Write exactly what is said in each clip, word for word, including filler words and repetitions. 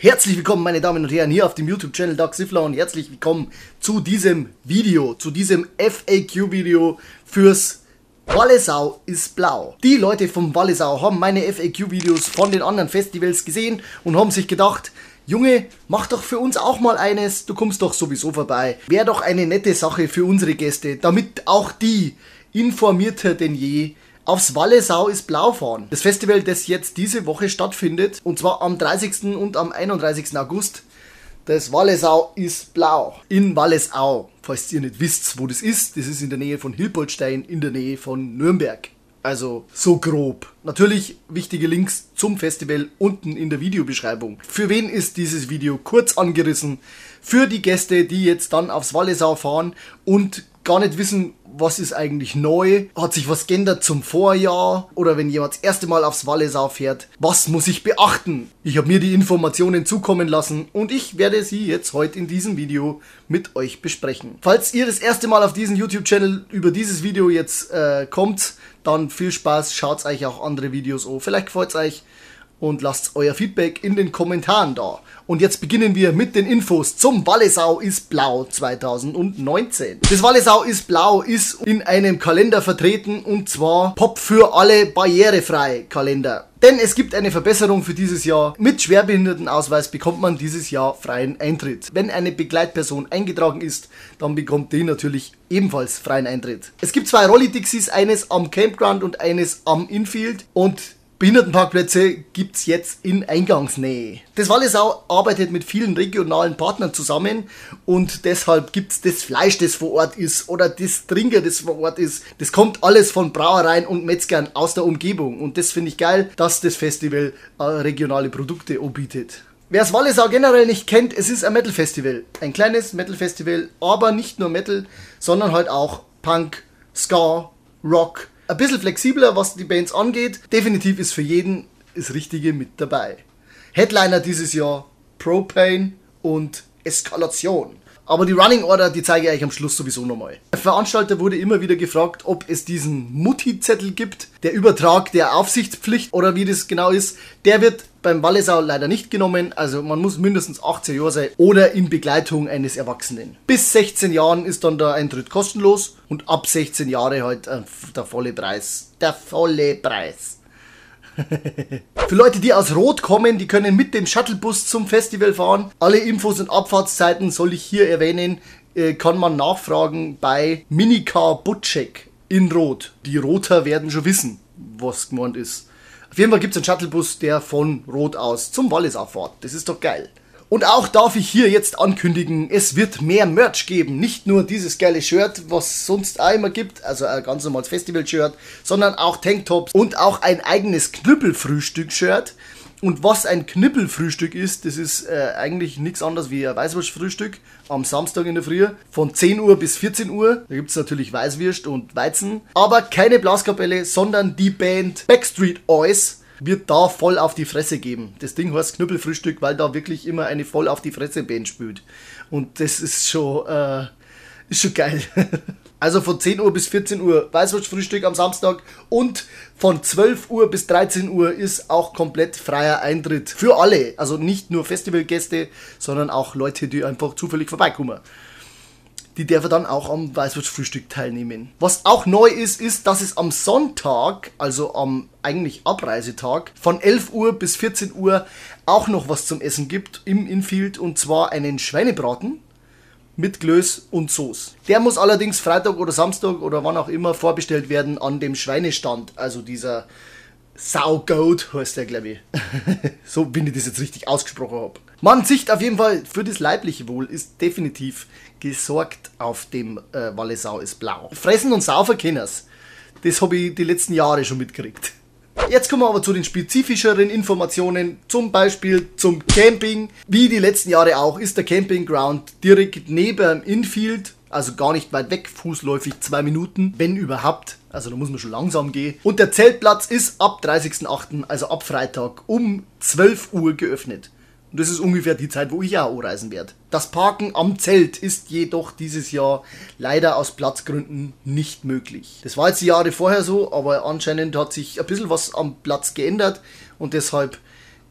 Herzlich willkommen, meine Damen und Herren, hier auf dem YouTube-Channel Daxifla und herzlich willkommen zu diesem Video, zu diesem F A Q-Video fürs Wallesau ist blau. Die Leute vom Wallesau haben meine F A Q-Videos von den anderen Festivals gesehen und haben sich gedacht, Junge, mach doch für uns auch mal eines, du kommst doch sowieso vorbei. Wäre doch eine nette Sache für unsere Gäste, damit auch die informierter denn je aufs Wallesau ist blau fahren. Das Festival, das jetzt diese Woche stattfindet, und zwar am dreißigsten und am einunddreißigsten August. Das Wallesau ist blau. In Wallesau, falls ihr nicht wisst, wo das ist, das ist in der Nähe von Hilpoltstein, in der Nähe von Nürnberg. Also so grob. Natürlich wichtige Links zum Festival unten in der Videobeschreibung. Für wen ist dieses Video kurz angerissen? Für die Gäste, die jetzt dann aufs Wallesau fahren und gar nicht wissen, was ist eigentlich neu, hat sich was geändert zum Vorjahr oder wenn jemand das erste Mal aufs Wallesau fährt, was muss ich beachten? Ich habe mir die Informationen zukommen lassen und ich werde sie jetzt heute in diesem Video mit euch besprechen. Falls ihr das erste Mal auf diesen YouTube-Channel über dieses Video jetzt äh, kommt, dann viel Spaß, schaut euch auch andere Videos an, vielleicht gefällt es euch. Und lasst euer Feedback in den Kommentaren da. Und jetzt beginnen wir mit den Infos zum Wallesau ist blau zweitausendneunzehn. Das Wallesau ist blau ist in einem Kalender vertreten, und zwar Pop für alle barrierefrei Kalender. Denn es gibt eine Verbesserung für dieses Jahr. Mit Schwerbehindertenausweis bekommt man dieses Jahr freien Eintritt. Wenn eine Begleitperson eingetragen ist, dann bekommt die natürlich ebenfalls freien Eintritt. Es gibt zwei Rolli-Dixies, eines am Campground und eines am Infield, und Behindertenparkplätze gibt es jetzt in Eingangsnähe. Das Wallesau arbeitet mit vielen regionalen Partnern zusammen und deshalb gibt es das Fleisch, das vor Ort ist, oder das Trinker, das vor Ort ist. Das kommt alles von Brauereien und Metzgern aus der Umgebung, und das finde ich geil, dass das Festival äh, regionale Produkte anbietet. Wer das Wallesau generell nicht kennt, es ist ein Metal-Festival. Ein kleines Metal-Festival, aber nicht nur Metal, sondern halt auch Punk, Ska, Rock. Ein bisschen flexibler, was die Bands angeht. Definitiv ist für jeden das Richtige mit dabei. Headliner dieses Jahr Propane und Eskalation. Aber die Running Order, die zeige ich euch am Schluss sowieso nochmal. Der Veranstalter wurde immer wieder gefragt, ob es diesen Mutti-Zettel gibt. Der Übertrag der Aufsichtspflicht oder wie das genau ist, der wird beim Wallesau leider nicht genommen. Also man muss mindestens achtzehn Jahre sein oder in Begleitung eines Erwachsenen. Bis sechzehn Jahren ist dann der Eintritt kostenlos und ab sechzehn Jahre halt äh, der volle Preis. Der volle Preis. Für Leute, die aus Rot kommen, die können mit dem Shuttlebus zum Festival fahren. Alle Infos und Abfahrtszeiten soll ich hier erwähnen, äh, kann man nachfragen bei Minicar Butcheck in Rot. Die Roter werden schon wissen, was gemeint ist. Auf jeden Fall gibt es einen Shuttlebus, der von Rot aus zum Wallesau fährt. Das ist doch geil. Und auch darf ich hier jetzt ankündigen, es wird mehr Merch geben. Nicht nur dieses geile Shirt, was es sonst auch immer gibt, also ein ganz normales Festival-Shirt, sondern auch Tanktops und auch ein eigenes Knüppelfrühstück-Shirt. Und was ein Knüppelfrühstück ist, das ist äh, eigentlich nichts anderes wie ein Weißwurstfrühstück am Samstag in der Früh von zehn Uhr bis vierzehn Uhr. Da gibt es natürlich Weißwürst und Weizen, aber keine Blaskapelle, sondern die Band Backstreet Boys wird da voll auf die Fresse geben. Das Ding heißt Knüppelfrühstück, weil da wirklich immer eine voll auf die Fresse Band spielt. Und das ist schon, äh, ist schon geil. Also von zehn Uhr bis vierzehn Uhr Weißwurstfrühstück am Samstag und von zwölf Uhr bis dreizehn Uhr ist auch komplett freier Eintritt für alle. Also nicht nur Festivalgäste, sondern auch Leute, die einfach zufällig vorbeikommen. Die dürfen dann auch am Weißwurstfrühstück teilnehmen. Was auch neu ist, ist, dass es am Sonntag, also am eigentlich Abreisetag, von elf Uhr bis vierzehn Uhr auch noch was zum Essen gibt im Infield, und zwar einen Schweinebraten mit Glöß und Sauce. Der muss allerdings Freitag oder Samstag oder wann auch immer vorbestellt werden an dem Schweinestand, also dieser Saugoat heißt der, glaube ich. So, wenn ich das jetzt richtig ausgesprochen habe. Man Sicht auf jeden Fall für das leibliche Wohl ist definitiv gesorgt auf dem äh, Wallesau ist blau. Fressen und saufen kennen's. Das habe ich die letzten Jahre schon mitgekriegt. Jetzt kommen wir aber zu den spezifischeren Informationen, zum Beispiel zum Camping. Wie die letzten Jahre auch ist der Campingground direkt neben dem Infield, also gar nicht weit weg, fußläufig zwei Minuten, wenn überhaupt. Also da muss man schon langsam gehen. Und der Zeltplatz ist ab dreißigsten achten, also ab Freitag, um zwölf Uhr geöffnet. Und das ist ungefähr die Zeit, wo ich auch anreisen werde. Das Parken am Zelt ist jedoch dieses Jahr leider aus Platzgründen nicht möglich. Das war jetzt die Jahre vorher so, aber anscheinend hat sich ein bisschen was am Platz geändert und deshalb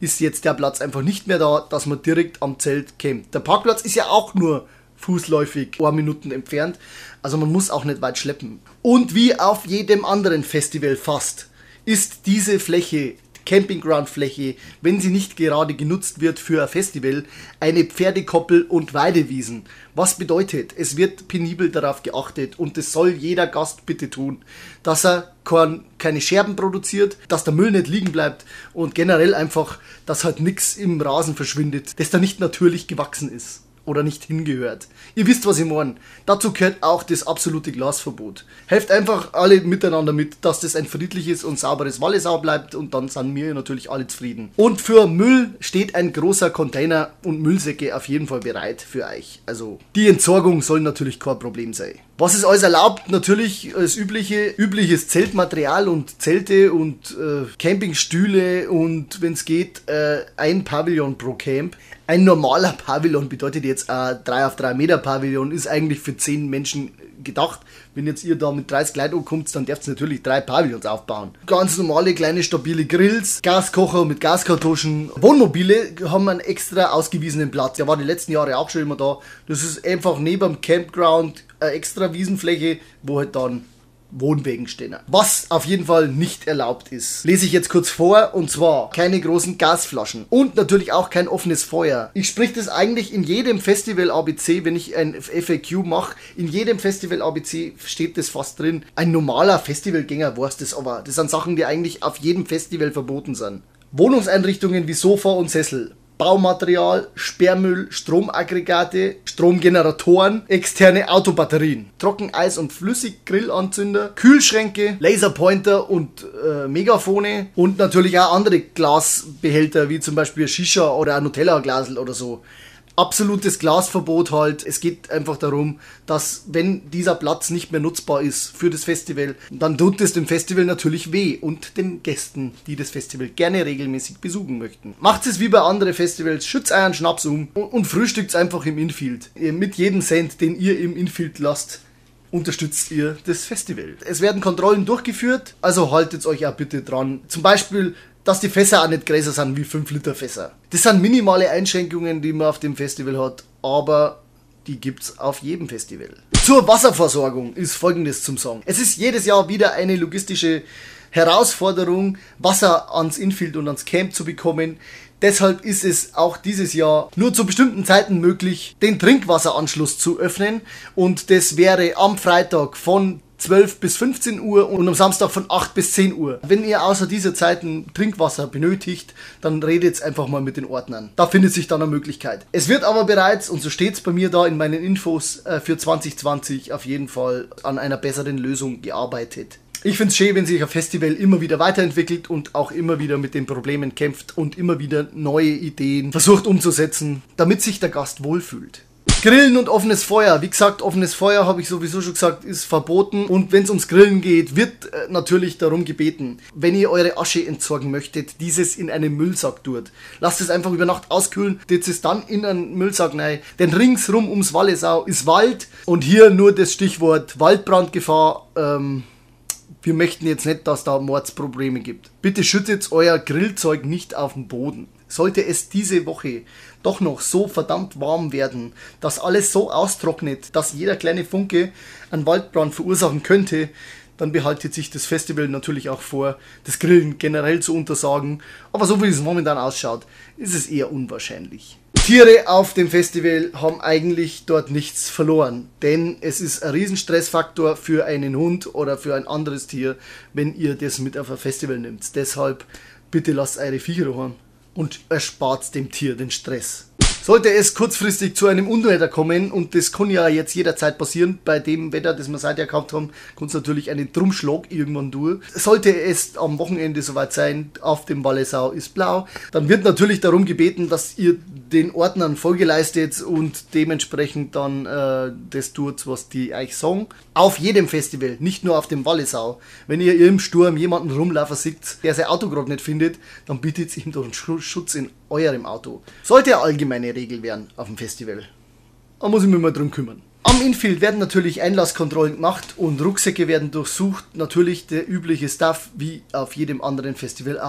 ist jetzt der Platz einfach nicht mehr da, dass man direkt am Zelt campt. Der Parkplatz ist ja auch nur fußläufig ein paar Minuten entfernt, also man muss auch nicht weit schleppen. Und wie auf jedem anderen Festival fast, ist diese Fläche, Campingground-Fläche, wenn sie nicht gerade genutzt wird für ein Festival, eine Pferdekoppel- und Weidewiesen. Was bedeutet, es wird penibel darauf geachtet und das soll jeder Gast bitte tun, dass er keine Scherben produziert, dass der Müll nicht liegen bleibt und generell einfach, dass halt nichts im Rasen verschwindet, das da nicht natürlich gewachsen ist oder nicht hingehört. Ihr wisst, was ich meine. Dazu gehört auch das absolute Glasverbot. Helft einfach alle miteinander mit, dass das ein friedliches und sauberes Wallesau bleibt und dann sind wir natürlich alle zufrieden. Und für Müll steht ein großer Container und Müllsäcke auf jeden Fall bereit für euch. Also die Entsorgung soll natürlich kein Problem sein. Was ist alles erlaubt? Natürlich das übliche, übliches Zeltmaterial und Zelte und äh, Campingstühle und wenn es geht, äh, ein Pavillon pro Camp. Ein normaler Pavillon bedeutet jetzt ein drei auf drei Meter Pavillon, ist eigentlich für zehn Menschen gedacht. Wenn jetzt ihr da mit dreißig Leuten ankommt, dann dürft ihr natürlich drei Pavillons aufbauen. Ganz normale, kleine, stabile Grills, Gaskocher mit Gaskartuschen. Wohnmobile haben einen extra ausgewiesenen Platz. Der war die letzten Jahre auch schon immer da. Das ist einfach neben dem Campground eine extra Wiesenfläche, wo halt dann Wohnwägen stehen. Was auf jeden Fall nicht erlaubt ist, lese ich jetzt kurz vor, und zwar keine großen Gasflaschen und natürlich auch kein offenes Feuer. Ich spreche das eigentlich in jedem Festival A B C, wenn ich ein F A Q mache, in jedem Festival A B C steht das fast drin. Ein normaler Festivalgänger weiß das, aber das sind Sachen, die eigentlich auf jedem Festival verboten sind. Wohnungseinrichtungen wie Sofa und Sessel, Baumaterial, Sperrmüll, Stromaggregate, Stromgeneratoren, externe Autobatterien, Trockeneis- und Flüssiggrillanzünder, Kühlschränke, Laserpointer und äh, Megafone und natürlich auch andere Glasbehälter wie zum Beispiel Shisha oder ein Nutella-Glasel oder so. Absolutes Glasverbot halt. Es geht einfach darum, dass wenn dieser Platz nicht mehr nutzbar ist für das Festival, dann tut es dem Festival natürlich weh und den Gästen, die das Festival gerne regelmäßig besuchen möchten. Macht es wie bei anderen Festivals, schützt euren Schnaps um und, und frühstückt einfach im Infield. Mit jedem Cent, den ihr im Infield lasst, unterstützt ihr das Festival. Es werden Kontrollen durchgeführt, also haltet euch auch bitte dran. Zum Beispiel, dass die Fässer auch nicht größer sind wie fünf Liter Fässer. Das sind minimale Einschränkungen, die man auf dem Festival hat, aber die gibt's auf jedem Festival. Zur Wasserversorgung ist Folgendes zum Sagen. Es ist jedes Jahr wieder eine logistische Herausforderung, Wasser ans Infield und ans Camp zu bekommen. Deshalb ist es auch dieses Jahr nur zu bestimmten Zeiten möglich, den Trinkwasseranschluss zu öffnen, und das wäre am Freitag von zwölf bis fünfzehn Uhr und am Samstag von acht bis zehn Uhr. Wenn ihr außer dieser Zeiten Trinkwasser benötigt, dann redet einfach mal mit den Ordnern. Da findet sich dann eine Möglichkeit. Es wird aber bereits, und so steht es bei mir da in meinen Infos, äh, für zwanzig zwanzig auf jeden Fall an einer besseren Lösung gearbeitet. Ich finde es schön, wenn sich ein Festival immer wieder weiterentwickelt und auch immer wieder mit den Problemen kämpft und immer wieder neue Ideen versucht umzusetzen, damit sich der Gast wohlfühlt. Grillen und offenes Feuer. Wie gesagt, offenes Feuer, habe ich sowieso schon gesagt, ist verboten. Und wenn es ums Grillen geht, wird äh, natürlich darum gebeten, wenn ihr eure Asche entsorgen möchtet, dieses in einen Müllsack tut. Lasst es einfach über Nacht auskühlen, tut es dann in einen Müllsack rein. Denn ringsrum ums Wallesau ist Wald. Und hier nur das Stichwort Waldbrandgefahr. Ähm, wir möchten jetzt nicht, dass da Mordsprobleme gibt. Bitte schüttet euer Grillzeug nicht auf dem Boden. Sollte es diese Woche doch noch so verdammt warm werden, dass alles so austrocknet, dass jeder kleine Funke einen Waldbrand verursachen könnte, dann behaltet sich das Festival natürlich auch vor, das Grillen generell zu untersagen. Aber so wie es momentan ausschaut, ist es eher unwahrscheinlich. Tiere auf dem Festival haben eigentlich dort nichts verloren, denn es ist ein Riesenstressfaktor für einen Hund oder für ein anderes Tier, wenn ihr das mit auf ein Festival nehmt. Deshalb bitte lasst eure Viecher daheim und erspart dem Tier den Stress. Sollte es kurzfristig zu einem Unwetter kommen, und das kann ja jetzt jederzeit passieren, bei dem Wetter, das wir seither gehabt haben, kann es natürlich einen Drum-Schlag irgendwann durch. Sollte es am Wochenende soweit sein, auf dem Wallesau ist blau, dann wird natürlich darum gebeten, dass ihr den Ordnern Folge leistet und dementsprechend dann äh, das tut, was die euch sagen. Auf jedem Festival, nicht nur auf dem Wallesau. Wenn ihr im Sturm jemanden rumlaufen seht, der sein Auto gerade nicht findet, dann bietet ihm doch einen Schutz in eurem Auto. Sollte eine allgemeine Regel werden auf dem Festival. Da muss ich mich mal drum kümmern. Am Infield werden natürlich Einlasskontrollen gemacht und Rucksäcke werden durchsucht. Natürlich der übliche Stuff wie auf jedem anderen Festival auch.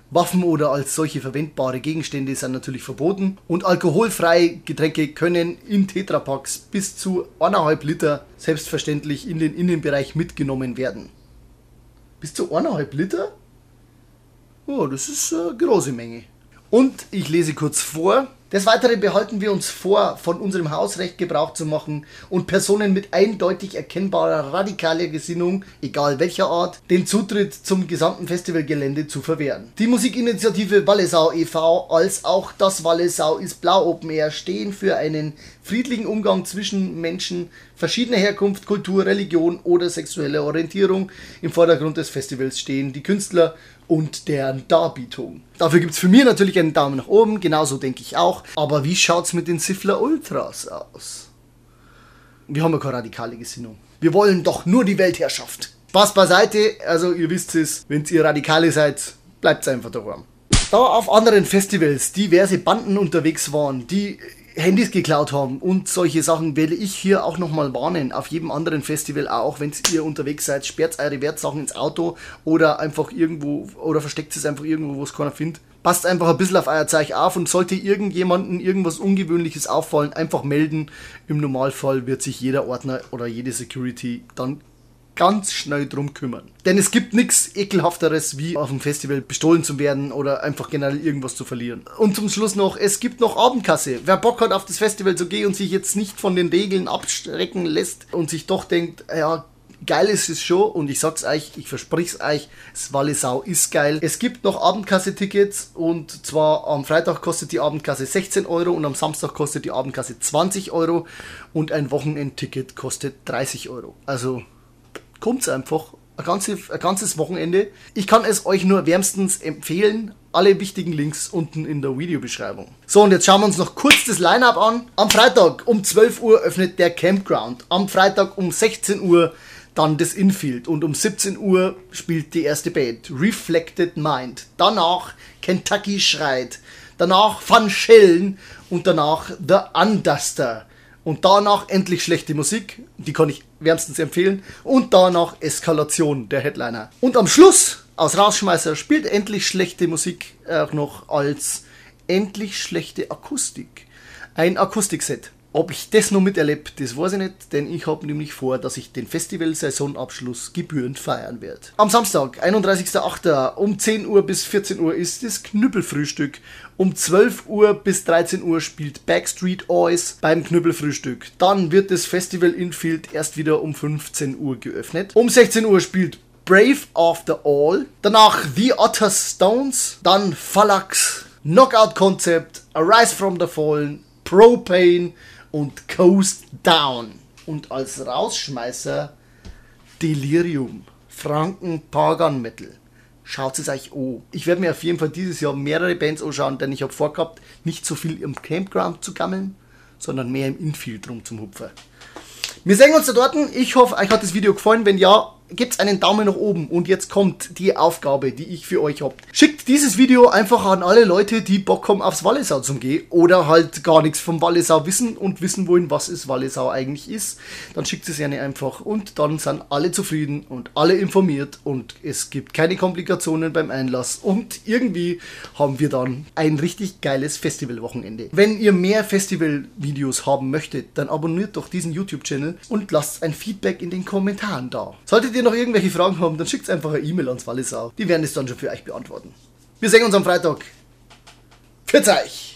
Waffen oder als solche verwendbare Gegenstände sind natürlich verboten. Und alkoholfreie Getränke können in Tetrapacks bis zu eineinhalb Liter selbstverständlich in den Innenbereich mitgenommen werden. Bis zu eineinhalb Liter? Oh, das ist eine große Menge. Und ich lese kurz vor. Des Weiteren behalten wir uns vor, von unserem Hausrecht Gebrauch zu machen und Personen mit eindeutig erkennbarer radikaler Gesinnung, egal welcher Art, den Zutritt zum gesamten Festivalgelände zu verwehren. Die Musikinitiative Wallesau e V als auch das Wallesau ist Blau Open Air stehen für einen friedlichen Umgang zwischen Menschen verschiedener Herkunft, Kultur, Religion oder sexueller Orientierung. Im Vordergrund des Festivals stehen die Künstler und deren Darbietung. Dafür gibt es für mich natürlich einen Daumen nach oben, genauso denke ich auch. Aber wie schaut's mit den Siffler Ultras aus? Wir haben ja keine radikale Gesinnung. Wir wollen doch nur die Weltherrschaft. Spaß beiseite, also ihr wisst es, wenn ihr Radikale seid, bleibt einfach daheim. Da auf anderen Festivals diverse Banden unterwegs waren, die Handys geklaut haben und solche Sachen, werde ich hier auch nochmal warnen. Auf jedem anderen Festival auch, wenn ihr unterwegs seid, sperrt eure Wertsachen ins Auto oder einfach irgendwo, oder versteckt es einfach irgendwo, wo es keiner findet. Passt einfach ein bisschen auf euer Zeug auf und sollte irgendjemandem irgendwas Ungewöhnliches auffallen, einfach melden. Im Normalfall wird sich jeder Ordner oder jede Security dann ganz schnell drum kümmern. Denn es gibt nichts ekelhafteres, wie auf dem Festival bestohlen zu werden oder einfach generell irgendwas zu verlieren. Und zum Schluss noch, es gibt noch Abendkasse. Wer Bock hat auf das Festival zu gehen und sich jetzt nicht von den Regeln abschrecken lässt und sich doch denkt, ja, geil ist es schon, und ich sag's euch, ich versprich's euch, das Wallesau ist geil. Es gibt noch Abendkasse-Tickets, und zwar am Freitag kostet die Abendkasse sechzehn Euro und am Samstag kostet die Abendkasse zwanzig Euro und ein Wochenendticket kostet dreißig Euro. Also kommt's einfach, ein, ganze, ein ganzes Wochenende. Ich kann es euch nur wärmstens empfehlen. Alle wichtigen Links unten in der Videobeschreibung. So, und jetzt schauen wir uns noch kurz das Line-Up an. Am Freitag um zwölf Uhr öffnet der Campground. Am Freitag um sechzehn Uhr dann das Infield. Und um siebzehn Uhr spielt die erste Band, Reflected Mind. Danach Kentucky Schreit. Danach Van Schellen und danach The Unduster. Und danach endlich schlechte Musik, die kann ich wärmstens empfehlen. Und danach Eskalation, der Headliner. Und am Schluss, aus Rausschmeißer, spielt endlich schlechte Musik auch noch als endlich schlechte Akustik. Ein Akustikset. Ob ich das noch miterlebe, das weiß ich nicht, denn ich habe nämlich vor, dass ich den Festival-Saisonabschluss gebührend feiern werde. Am Samstag, einunddreißigster achter um zehn Uhr bis vierzehn Uhr ist das Knüppelfrühstück. Um zwölf Uhr bis dreizehn Uhr spielt Backstreet Boys beim Knüppelfrühstück. Dann wird das Festival Infield erst wieder um fünfzehn Uhr geöffnet. Um sechzehn Uhr spielt Brave After All. Danach The Otter Stones. Dann Phalanx, Knockout Concept, Arise from the Fallen, Propane und Coast Down. Und als Rausschmeißer Delirium, Franken Pagan Metal. Schaut es euch an. Ich werde mir auf jeden Fall dieses Jahr mehrere Bands anschauen, denn ich habe vorgehabt, nicht so viel im Campground zu gammeln, sondern mehr im Infield rum zum Hupfer. Wir sehen uns da dort. Ich hoffe, euch hat das Video gefallen. Wenn ja, gebt einen Daumen nach oben. Und jetzt kommt die Aufgabe, die ich für euch habe. Schickt dieses Video einfach an alle Leute, die Bock haben aufs Wallesau zum Gehen oder halt gar nichts vom Wallesau wissen und wissen wollen, was es Wallesau eigentlich ist. Dann schickt es gerne einfach und dann sind alle zufrieden und alle informiert und es gibt keine Komplikationen beim Einlass und irgendwie haben wir dann ein richtig geiles Festivalwochenende. Wenn ihr mehr Festivalvideos haben möchtet, dann abonniert doch diesen YouTube-Channel und lasst ein Feedback in den Kommentaren da. Solltet ihr noch irgendwelche Fragen haben, dann schickt einfach eine E-Mail ans Wallesau. Die werden es dann schon für euch beantworten. Wir sehen uns am Freitag. Pfiat euch!